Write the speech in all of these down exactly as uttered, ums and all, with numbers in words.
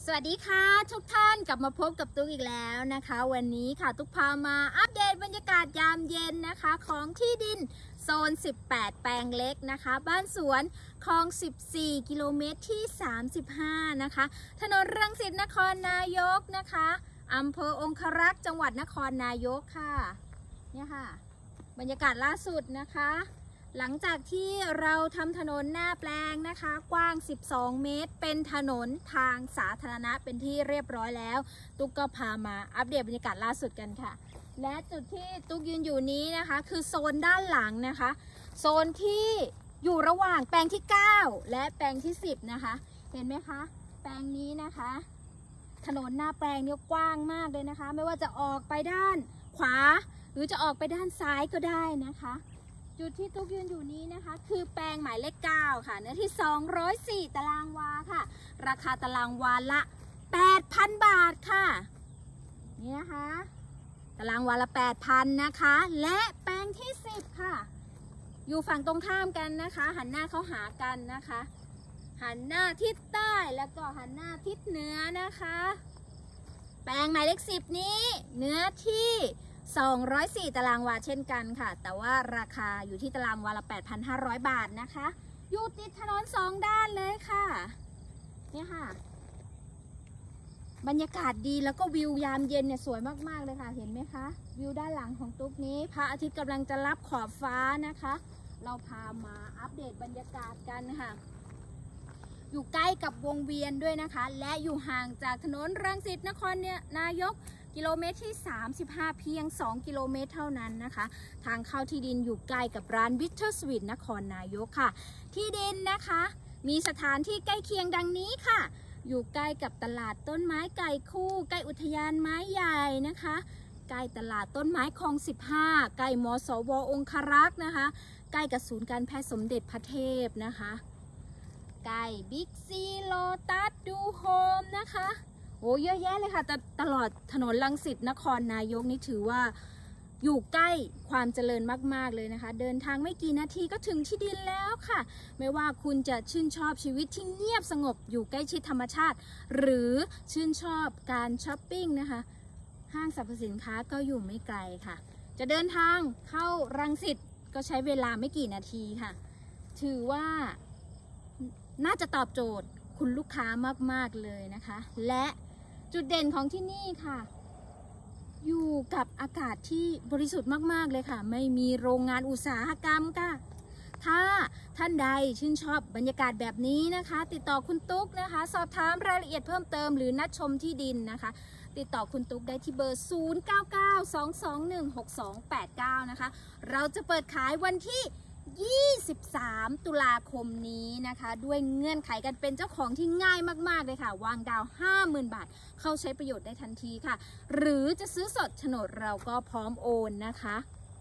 สวัสดีค่ะทุกท่านกลับมาพบกับตุ๊กอีกแล้วนะคะวันนี้ค่ะตุ๊กพามาอัปเดตบรรยากาศยามเย็นนะคะของที่ดินโซนสิบแปดแปลงเล็กนะคะบ้านสวนคลองสิบสี่กิโลเมตรที่สามสิบห้านะคะถนนรังสิตนครนายกนะคะอำเภอองครักษ์จังหวัดนครนายกค่ะเนี่ยค่ะบรรยากาศล่าสุดนะคะหลังจากที่เราทำถนนหน้าแปลงนะคะกว้างสิบสองเมตรเป็นถนนทางสาธารณะเป็นที่เรียบร้อยแล้วตุ๊กก็พามาอัปเดตบรรยากาศล่าสุดกันค่ะและจุดที่ตุ๊กยืนอยู่นี้นะคะคือโซนด้านหลังนะคะโซนที่อยู่ระหว่างแปลงที่เก้าและแปลงที่สิบนะคะเห็นไหมคะแปลงนี้นะคะถนนหน้าแปลงเนี่ยกว้างมากเลยนะคะไม่ว่าจะออกไปด้านขวาหรือจะออกไปด้านซ้ายก็ได้นะคะจุดที่ตุ๊กยืนอยู่นี้นะคะคือแปลงหมายเลขเก้าค่ะเนื้อที่สองร้อยสี่ตารางวาค่ะราคาตารางวาละ แปดพัน บาทค่ะนี่นะคะตารางวาละ แปดพัน นะคะและแปลงที่สิบค่ะอยู่ฝั่งตรงข้ามกันนะคะหันหน้าเข้าหากันนะคะหันหน้าทิศใต้แล้วก็หันหน้าทิศเหนือนะคะแปลงหมายเลขสิบนี้เนื้อที่สองร้อยสี่ตารางวาเช่นกันค่ะแต่ว่าราคาอยู่ที่ตารางวาละ แปดพันห้าร้อย บาทนะคะอยู่ติดถนนสองด้านเลยค่ะเนี่ยค่ะบรรยากาศดีแล้วก็วิวยามเย็นเนี่ยสวยมากๆเลยค่ะเห็นไหมคะวิวด้านหลังของตุ๊กนี้พระอาทิตย์กำลังจะรับขอบฟ้านะคะเราพามาอัปเดตบรรยากาศกันค่ะอยู่ใกล้กับวงเวียนด้วยนะคะและอยู่ห่างจากถนนรังสิตนครเนี่ยนายกกิโลเมตรที่สามสิบห้าเพียงสองกิโลเมตรเท่านั้นนะคะทางเข้าที่ดินอยู่ใกล้กับร้านวิเทอร์สวีทนครนายกค่ะที่ดินนะคะมีสถานที่ใกล้เคียงดังนี้ค่ะอยู่ใกล้กับตลาดต้นไม้ไก่คู่ใกล้อุทยานไม้ใหญ่นะคะใกล้ตลาดต้นไม้คลองสิบห้าใกล้มสวองครักษ์นะคะใกล้กับศูนย์การแพทย์สมเด็จพระเทพนะคะใกล้บิ๊กซีโลตัสดูโฮมนะคะโอ้เยอะแยะเลยค่ะแต่ตลอดถนนรังสิตนครนายกนี่ถือว่าอยู่ใกล้ความเจริญมากๆเลยนะคะเดินทางไม่กี่นาทีก็ถึงที่ดินแล้วค่ะไม่ว่าคุณจะชื่นชอบชีวิตที่เงียบสงบอยู่ใกล้ชิดธรรมชาติหรือชื่นชอบการช้อปปิ้งนะคะห้างสรรพสินค้าก็อยู่ไม่ไกลค่ะจะเดินทางเข้ารังสิตก็ใช้เวลาไม่กี่นาทีค่ะถือว่าน่าจะตอบโจทย์คุณลูกค้ามากๆเลยนะคะและจุดเด่นของที่นี่ค่ะอยู่กับอากาศที่บริสุทธิ์มากๆเลยค่ะไม่มีโรงงานอุตสาหกรรมค่ะถ้าท่านใดชื่นชอบบรรยากาศแบบนี้นะคะติดต่อคุณตุ๊กนะคะสอบถามรายละเอียดเพิ่มเติมหรือนัดชมที่ดินนะคะติดต่อคุณตุ๊กได้ที่เบอร์ศูนย์ เก้า เก้า สอง สอง หนึ่ง หก สอง แปด เก้านะคะเราจะเปิดขายวันที่ยี่สิบสามตุลาคมนี้นะคะด้วยเงื่อนไขการเป็นเจ้าของที่ง่ายมากๆเลยค่ะวางดาว ห้าหมื่น บาทเข้าใช้ประโยชน์ได้ทันทีค่ะหรือจะซื้อสดโฉนดเราก็พร้อมโอนนะคะ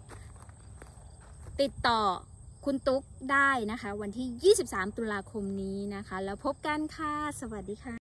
ติดต่อคุณตุ๊กได้นะคะวันที่ยี่สิบสามตุลาคมนี้นะคะแล้วพบกันค่ะสวัสดีค่ะ